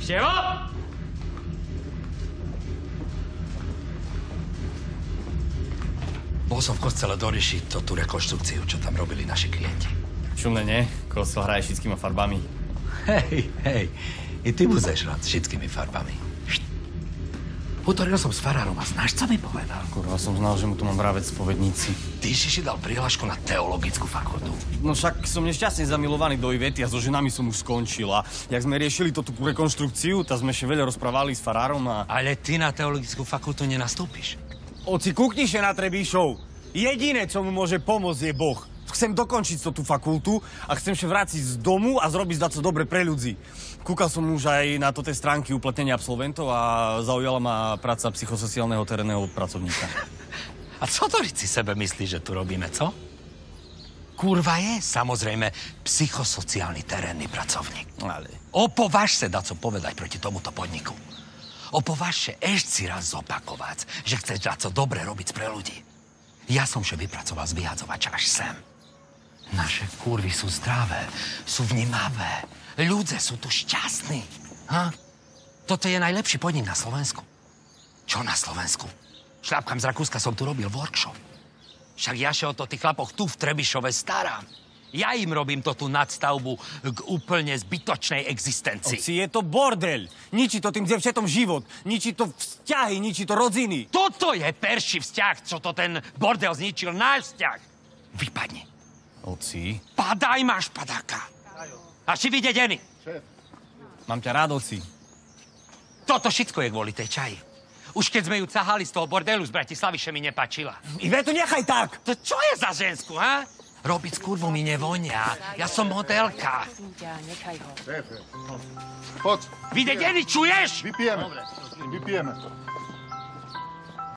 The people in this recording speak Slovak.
Števo! Bol som v kostele doriešiť tú rekonštrukciu, čo tam robili naši klienti. Šumné, nie? Kostel hraje všetkými farbami. Hej, i ty budeš rád s všetkými farbami. Utoril som s farárom a znáš, co mi povedal? Kurva, som znal, že mu tu mám vravec spovedníci. Ty si dal prihlášku na teologickú fakultu. No však som nešťastne zamilovaný do Ivety a so ženami som už skončil. A jak sme riešili tú rekonštrukciu, tak sme ešte veľa rozprávali s farárom a... Ale ty na teologickú fakultu nenastúpiš. Oci, kúkni sa na Trebišov. Jediné, čo mu môže pomôcť, je Boh. Chcem dokončiť tú fakultu a chcem sa vrátiť z domu a zrobiť daco dobre pre ľudí. Kúkal som už aj na tie stránky uplatnenia absolventov a zaujala ma práca psychosociálneho terénneho pracovníka. A co to si sebe myslíš, že tu robíme, co? Kurva je, samozrejme, psychosociálny terénny pracovník. Ale... Opovaž sa daco povedať proti tomuto podniku. Opovaž sa ešte si raz zopakovať, že chceš daco dobre robiť pre ľudí. Ja som sa vypracoval z vyhadzovača až sem. Naše kurvy sú zdravé, sú vnímavé. Ľudia sú tu šťastní. Ha? Toto je najlepší podnik na Slovensku. Čo na Slovensku? Šľapkám z Rakúska som tu robil workshop. Však ja sa o to tých chlapoch tu v Trebišove starám. Ja im robím to tú nadstavbu k úplne zbytočnej existencii. Oci, je to bordel. Ničí to tým devčatom život. Ničí to vzťahy, ničí to rodziny. Toto je perší vzťah, čo to ten bordel zničil. Náš vzťah. Vypadni. Oci. Padaj, máš padáka. A si vydedený. Mám ťa rád, oci. Toto všetko je kvôli tej čaji. Už keď sme ju cahali z toho bordelu z Bratislavy, še mi nepačila. Ivetu, nechaj tak! To čo je za žensku, ha? Robiť s kurvou mi nevonia. Ja som modelka. Poď. Vydedený, čuješ? Vypijeme. Vypijeme to.